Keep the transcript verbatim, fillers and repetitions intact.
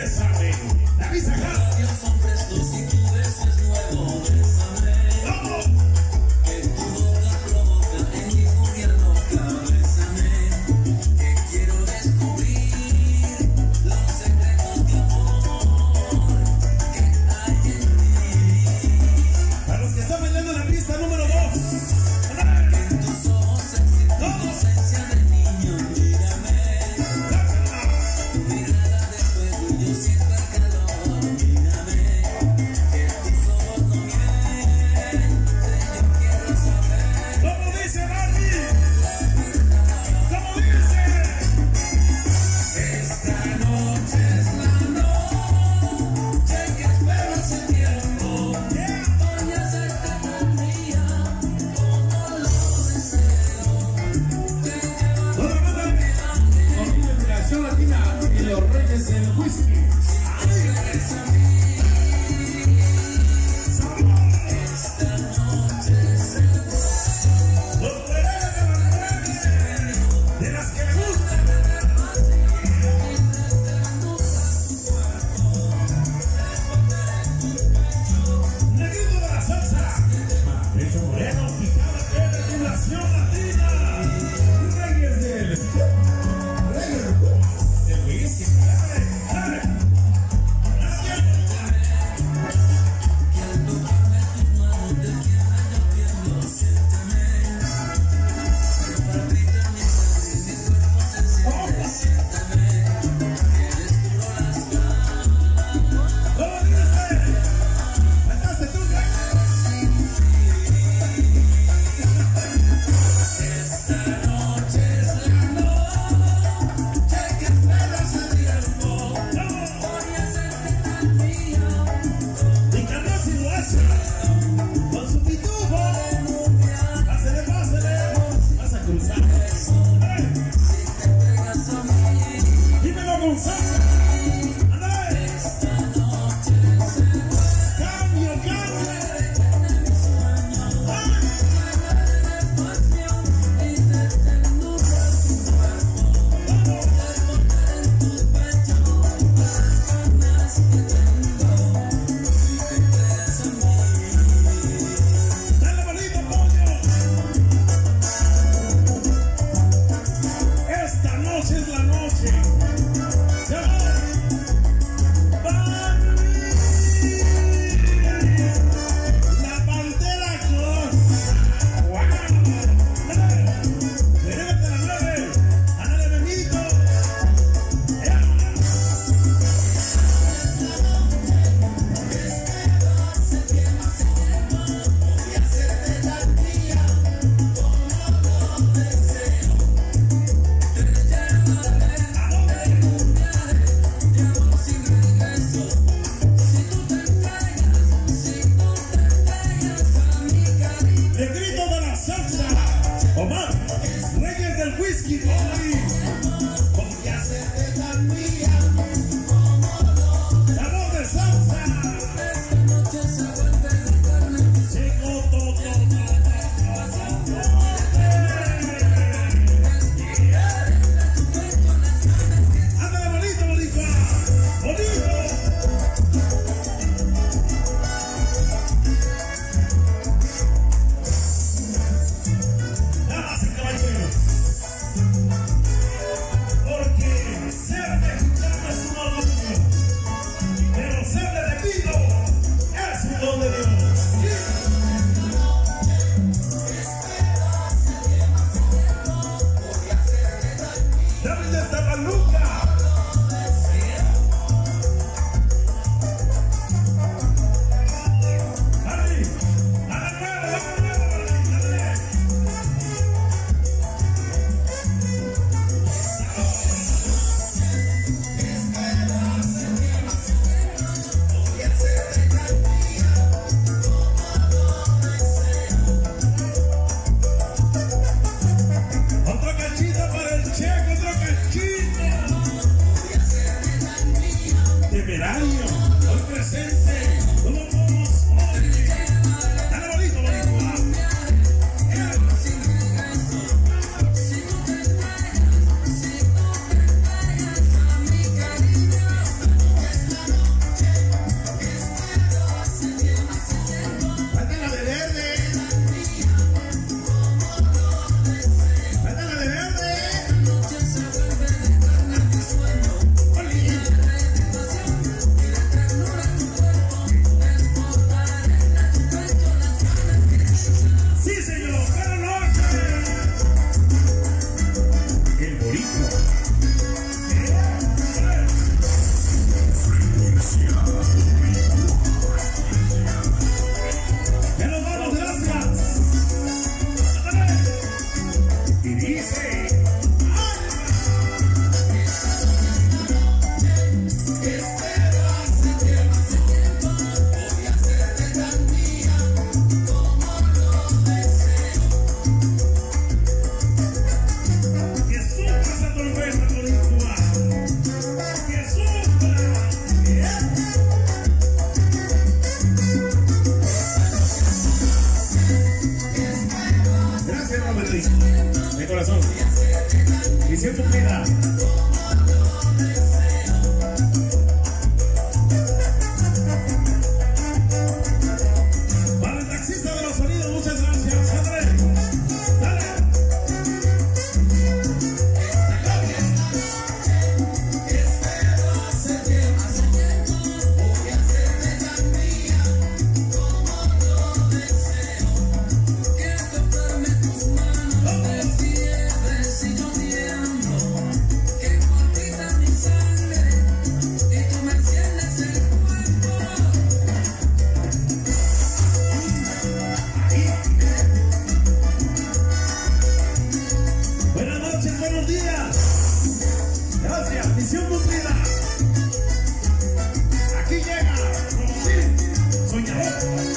Bésame, la visa acá. Labios son frescos y tu beso es nuevo. Bésame, ¡Vamos! que tu boca provoca en mi furia loca. Bésame, que quiero descubrir los secretos de amor que hay en ti. Para los que están bailando en la pista número dos. En tus ojos existe tu inocencia de niño. Mírame, tu mirada de fuego y yo siento el calor. Mírame, que tus ojos no mienten. Yo quiero saber. ¿Cómo dice Barbie? ¿Cómo dice? Esta noche es la noche que espero hace tiempo. Voy a hacerte tan mía como lo deseo. Te llevo Otra banda. Con inspiración latina y los reyes del whisky. regreso a mí. Esta noche es el Los poderes de las mujeres, de las que le gustan. Negrito de la salsa. Pecho moreno, picada de regulación latina. Reyes del Reyes del whisky. Dale, dale. Thank you.